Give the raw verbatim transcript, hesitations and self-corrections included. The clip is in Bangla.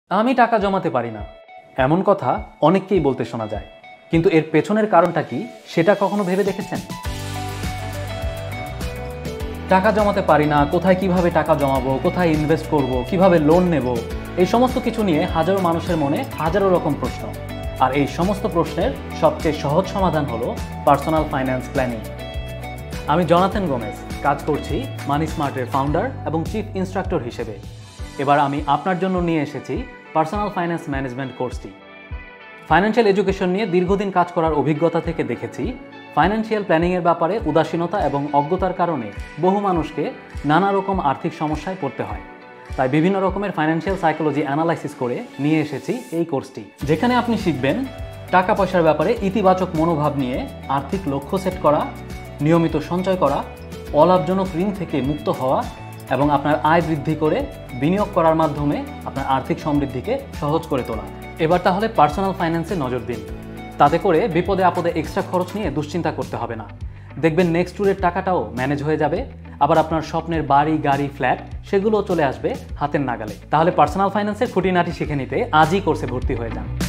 আমি টাকা জমাতে পারি না এমন কথা অনেককেই বলতে শোনা যায়, কিন্তু এর পেছনের কারণটা কি সেটা কখনো ভেবে দেখেছেন? টাকা জমাতে পারি না, কোথায় কিভাবে টাকা জমাবো, কোথায় ইনভেস্ট করব, কিভাবে লোন নেব, এই সমস্ত কিছু নিয়ে হাজারো মানুষের মনে হাজারো রকম প্রশ্ন। আর এই সমস্ত প্রশ্নের সবচেয়ে সহজ সমাধান হলো পার্সোনাল ফাইন্যান্স প্ল্যানিং। আমি জনাথন গোমেজ, কাজ করছি মানি স্মার্টের ফাউন্ডার এবং চিফ ইনস্ট্রাক্টর হিসেবে। এবার আমি আপনার জন্য নিয়ে এসেছি পার্সোনাল ফাইন্যান্স ম্যানেজমেন্ট কোর্সটি। ফাইন্যান্সিয়াল এডুকেশন নিয়ে দীর্ঘদিন কাজ করার অভিজ্ঞতা থেকে দেখেছি ফাইন্যান্সিয়াল প্ল্যানিংয়ের ব্যাপারে উদাসীনতা এবং অজ্ঞতার কারণে বহু মানুষকে নানা রকম আর্থিক সমস্যায় পড়তে হয়। তাই বিভিন্ন রকমের ফাইন্যান্সিয়াল সাইকোলজি অ্যানালাইসিস করে নিয়ে এসেছি এই কোর্সটি, যেখানে আপনি শিখবেন টাকা পয়সার ব্যাপারে ইতিবাচক মনোভাব নিয়ে আর্থিক লক্ষ্য সেট করা, নিয়মিত সঞ্চয় করা, অলাভজনক ঋণ থেকে মুক্ত হওয়া এবং আপনার আয় বৃদ্ধি করে বিনিয়োগ করার মাধ্যমে আপনার আর্থিক সমৃদ্ধিকে সহজ করে তোলা। এবার তাহলে পার্সোনাল ফাইন্যান্সে নজর দিন, তাতে করে বিপদে আপদে এক্সট্রা খরচ নিয়ে দুশ্চিন্তা করতে হবে না। দেখবেন নেক্সট ট্যুরের টাকাটাও ম্যানেজ হয়ে যাবে, আবার আপনার স্বপ্নের বাড়ি, গাড়ি, ফ্ল্যাট সেগুলোও চলে আসবে হাতের নাগালে। তাহলে পার্সোনাল ফাইন্যান্সের খুঁটিনাটি শিখে নিতে আজই কোর্সে ভর্তি হয়ে যান।